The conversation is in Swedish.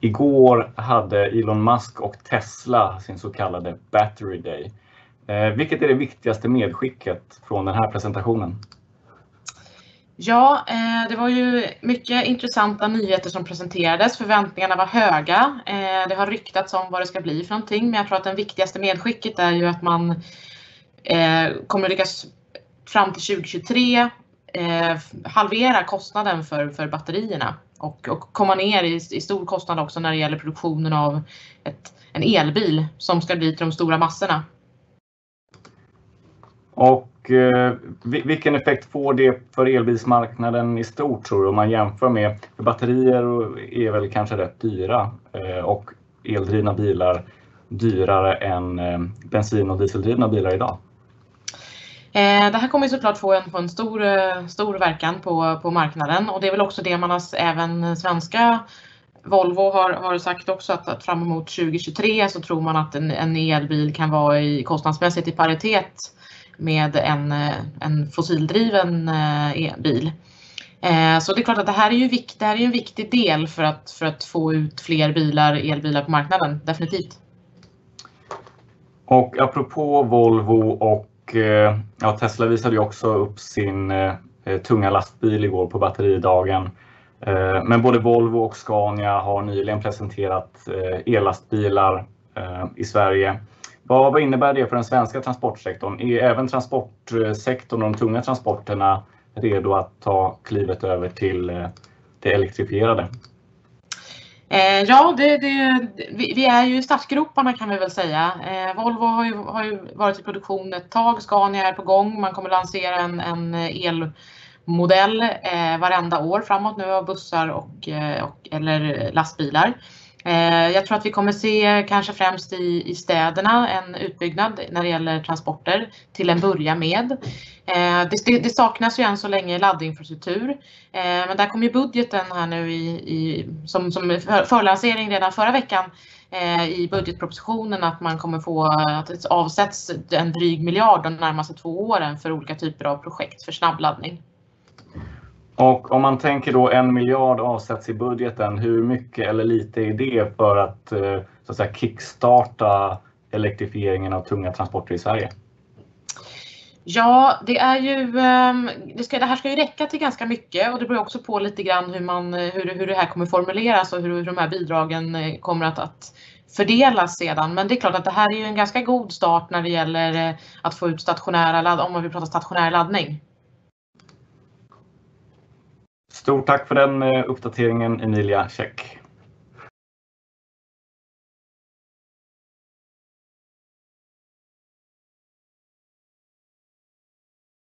Igår hade Elon Musk och Tesla sin så kallade Battery Day. Vilket är det viktigaste medskicket från den här presentationen? Ja, det var ju mycket intressanta nyheter som presenterades. Förväntningarna var höga. Det har ryktats om vad det ska bli för någonting. Men jag tror att det viktigaste medskicket är ju att man kommer lyckas fram till 2023 halvera kostnaden för batterierna. Och komma ner i stor kostnad också när det gäller produktionen av en elbil som ska bli till de stora massorna. Och vilken effekt får det för elbilsmarknaden i stort, tror du, om man jämför med batterier är väl kanske rätt dyra och eldrivna bilar dyrare än bensin- och dieseldrivna bilar idag? Det här kommer såklart få en stor verkan på marknaden, och det är väl också det man även svenska Volvo har sagt också, att fram emot 2023 så tror man att en elbil kan vara kostnadsmässigt i paritet med en fossildriven bil. Så det är klart att det här är en viktig del för att få ut fler elbilar på marknaden, definitivt. Och apropå Volvo och Tesla visade ju också upp sin tunga lastbil igår på batteridagen. Men både Volvo och Scania har nyligen presenterat ellastbilar i Sverige. Vad innebär det för den svenska transportsektorn? Är även transportsektorn och de tunga transporterna redo att ta klivet över till det elektrifierade? Ja, vi är ju i startgroparna, kan vi väl säga. Volvo har ju varit i produktion ett tag, Scania är på gång. Man kommer lansera en elmodell varenda år framåt nu av bussar eller lastbilar. Jag tror att vi kommer se kanske främst i städerna en utbyggnad när det gäller transporter till en början med. Det saknas ju än så länge laddinfrastruktur, men där kom ju budgeten här nu som förlansering redan förra veckan i budgetpropositionen, att man kommer få att det avsätts en dryg miljard de närmaste 2 åren för olika typer av projekt för snabbladdning. Och om man tänker då 1 miljard avsätts i budgeten, hur mycket eller lite är det för att så att säga kickstarta elektrifieringen av tunga transporter i Sverige? Ja, det här ska ju räcka till ganska mycket, och det beror också på lite grann hur det här kommer formuleras och hur de här bidragen kommer att fördelas sedan. Men det är klart att det här är ju en ganska god start när det gäller att få ut om man vill prata stationär laddning. Stort tack för den uppdateringen, Emilia Käck.